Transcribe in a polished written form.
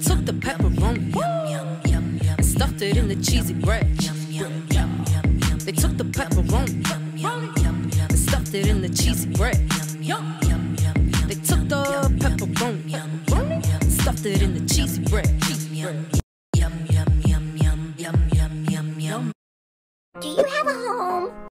took the pepperoni and stuffed it in the cheesy bread. They took the pepperoni and stuffed it in the cheesy bread. They took the pepperoni and stuffed it in the cheesy bread. Do you have a home?